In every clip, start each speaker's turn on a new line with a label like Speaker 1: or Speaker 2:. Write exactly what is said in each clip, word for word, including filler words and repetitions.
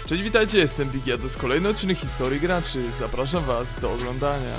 Speaker 1: Cześć, witajcie, jestem Bigi, a to jest kolejny odcinek historii graczy. Zapraszam was do oglądania.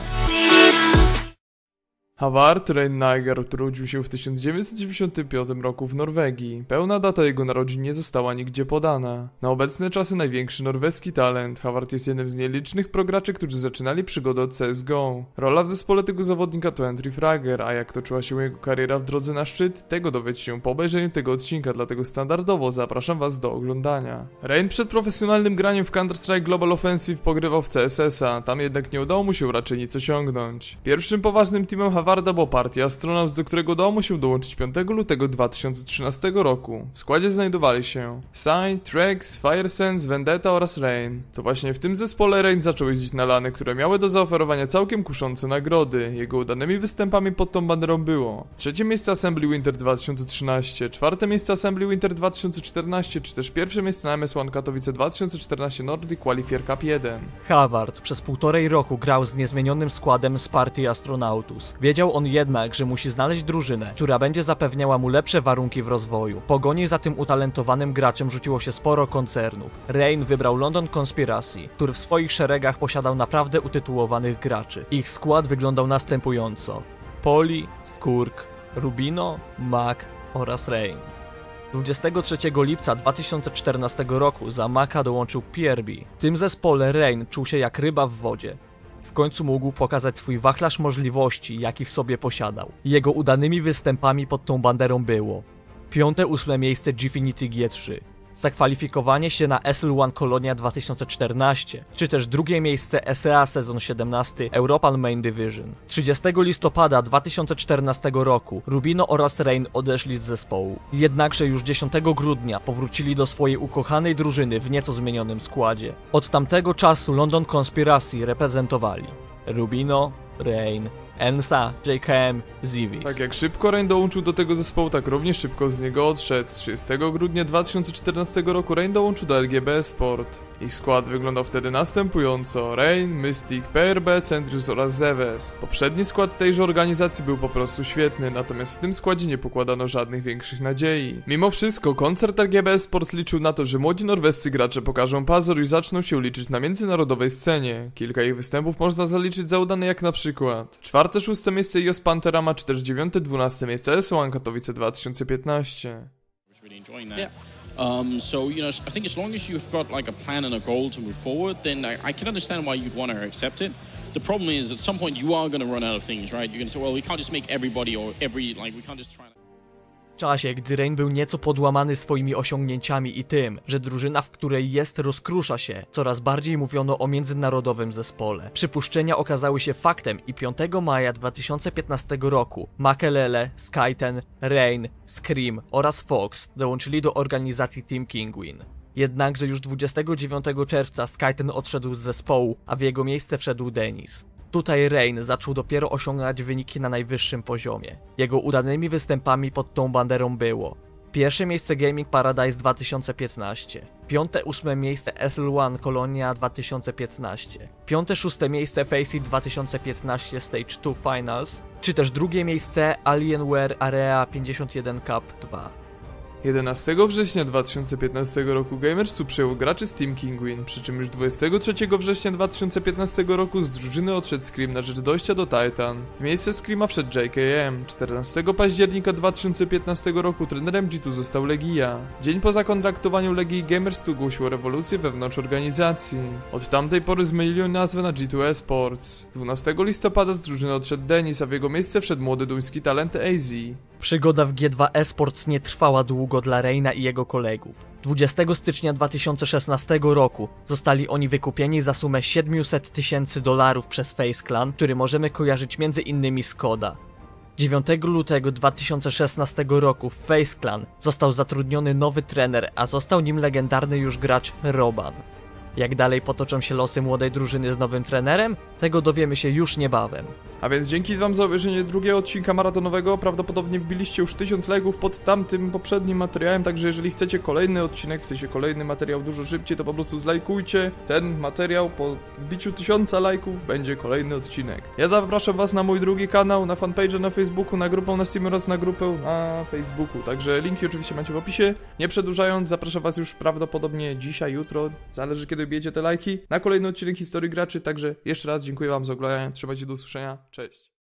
Speaker 1: Havard Rein Nygaard urodził się w tysiąc dziewięćset dziewięćdziesiątym piątym roku w Norwegii. Pełna data jego narodzin nie została nigdzie podana. Na obecne czasy największy norweski talent, Havard jest jednym z nielicznych prograczy, którzy zaczynali przygodę od C S G O. Rola w zespole tego zawodnika to entry fragger, a jak toczyła się jego kariera w drodze na szczyt, tego dowiecie się po obejrzeniu tego odcinka, dlatego standardowo zapraszam was do oglądania. Rein przed profesjonalnym graniem w Counter-Strike Global Offensive pogrywał w C S S a, tam jednak nie udało mu się raczej nic osiągnąć. Pierwszym poważnym teamem Havard Havarda była partia Astronauts, do którego udało mu się dołączyć piątego lutego dwa tysiące trzynastego roku. W składzie znajdowali się Psy, Trex, Firesense, Vendetta oraz Rein. To właśnie w tym zespole Rein zaczął jeździć na lany, które miały do zaoferowania całkiem kuszące nagrody. Jego udanymi występami pod tą banerą było trzecie miejsce Assembly Winter dwa tysiące trzynaście, czwarte miejsce Assembly Winter dwa tysiące czternaście, czy też pierwsze miejsce na M S jeden Katowice dwa tysiące czternaście Nordic Qualifier Cup jeden.
Speaker 2: Havard przez półtorej roku grał z niezmienionym składem z partii Astronautus. Wiedział on jednak, że musi znaleźć drużynę, która będzie zapewniała mu lepsze warunki w rozwoju. Pogoni za tym utalentowanym graczem rzuciło się sporo koncernów. Rein wybrał London Conspiracy, który w swoich szeregach posiadał naprawdę utytułowanych graczy. Ich skład wyglądał następująco: Poli, Skurk, Rubino, Mac oraz Rein. dwudziestego trzeciego lipca dwa tysiące czternastego roku za Maca dołączył P R B. W tym zespole Rein czuł się jak ryba w wodzie. W końcu mógł pokazać swój wachlarz możliwości, jaki w sobie posiadał. Jego udanymi występami pod tą banderą było piąte ósme miejsce Gfinity G trzy, zakwalifikowanie się na S L jeden Kolonia dwa tysiące czternaście, czy też drugie miejsce S E A sezon siedemnasty European Main Division. trzydziestego listopada dwa tysiące czternastego roku Rubino oraz Rein odeszli z zespołu. Jednakże już dziesiątego grudnia powrócili do swojej ukochanej drużyny w nieco zmienionym składzie. Od tamtego czasu London Conspiracy reprezentowali Rubino, Rein, Ensa, J K M, Zivis.
Speaker 1: Tak jak szybko Rein dołączył do tego zespołu, tak równie szybko z niego odszedł. trzydziestego grudnia dwa tysiące czternastego roku Rein dołączył do L G B Sport. Ich skład wyglądał wtedy następująco: Rein, Mystic, P R B, Centrius oraz Zewes. Poprzedni skład tejże organizacji był po prostu świetny, natomiast w tym składzie nie pokładano żadnych większych nadziei. Mimo wszystko koncert L G B Sport liczył na to, że młodzi norwescy gracze pokażą pazur i zaczną się liczyć na międzynarodowej scenie. Kilka ich występów można zaliczyć za udane, jak na przykład czwarte szóste miejsce I O S Panterama, czy też dziewiąte dwunaste miejsce S jeden Katowice dwa tysiące piętnaście.
Speaker 3: Um, so, you know, I think as long as you've got like a plan and a goal to move forward, then I, I can understand why you'd want to accept it. The problem is at some point you are going to run out of things, right? You're going to say, well, we can't just make everybody or every, like, we can't just try to...
Speaker 2: W czasie, gdy Rein był nieco podłamany swoimi osiągnięciami i tym, że drużyna, w której jest, rozkrusza się, coraz bardziej mówiono o międzynarodowym zespole. Przypuszczenia okazały się faktem i piątego maja dwa tysiące piętnastego roku Makelele, Skyten, Rein, Scream oraz Fox dołączyli do organizacji Team Kinguin. Jednakże już dwudziestego dziewiątego czerwca Skyten odszedł z zespołu, a w jego miejsce wszedł Dennis. Tutaj Rein zaczął dopiero osiągać wyniki na najwyższym poziomie. Jego udanymi występami pod tą banderą było pierwsze miejsce Gaming Paradise dwa tysiące piętnaście, piąte ósme miejsce S L jeden Kolonia dwa tysiące piętnaście, piąte szóste miejsce Faceit dwa tysiące piętnaście Stage dwa Finals, czy też drugie miejsce Alienware Area pięćdziesiąt jeden Cup dwa.
Speaker 1: jedenastego września dwa tysiące piętnastego roku Gamersu przejął graczy z Team Kinguin, przy czym już dwudziestego trzeciego września dwa tysiące piętnastego roku z drużyny odszedł Scream na rzecz dojścia do Titan. W miejsce Screama wszedł J K M. czternastego października dwa tysiące piętnastego roku trenerem G dwa został Legia. Dzień po zakontraktowaniu Legii Gamers ogłosił rewolucję wewnątrz organizacji. Od tamtej pory zmienili nazwę na G dwa Esports. dwunastego listopada z drużyny odszedł Dennis, a w jego miejsce wszedł młody duński talent A Z.
Speaker 2: Przygoda w G dwa Esports nie trwała długo dla Reina i jego kolegów. dwudziestego stycznia dwa tysiące szesnastego roku zostali oni wykupieni za sumę siedemset tysięcy dolarów przez Face Clan, który możemy kojarzyć między innymi z Koda. dziewiątego lutego dwa tysiące szesnastego roku w Face Clan został zatrudniony nowy trener, a został nim legendarny już gracz Roban. Jak dalej potoczą się losy młodej drużyny z nowym trenerem? Tego dowiemy się już niebawem.
Speaker 1: A więc dzięki wam za obejrzenie drugiego odcinka maratonowego. Prawdopodobnie wbiliście już tysiąc lajków pod tamtym poprzednim materiałem, także jeżeli chcecie kolejny odcinek, w sensie kolejny materiał dużo szybciej, to po prostu zlajkujcie ten materiał. Po wbiciu tysiąca lajków będzie kolejny odcinek. Ja zapraszam was na mój drugi kanał, na fanpage na Facebooku, na grupę na Steamie oraz na grupę na Facebooku. Także linki oczywiście macie w opisie. Nie przedłużając, zapraszam was już prawdopodobnie dzisiaj, jutro, zależy kiedy bijecie te lajki, na kolejny odcinek Historii Graczy. Także jeszcze raz dziękuję wam za oglądanie, trzymajcie, do usłyszenia, cześć.